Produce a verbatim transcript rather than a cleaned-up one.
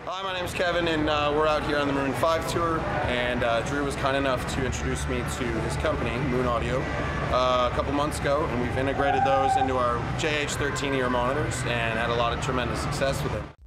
Hi, my name is Kevin, and uh, we're out here on the Maroon five tour, and uh, Drew was kind enough to introduce me to his company, Moon Audio, uh, a couple months ago, and we've integrated those into our J H thirteen ear monitors and had a lot of tremendous success with it.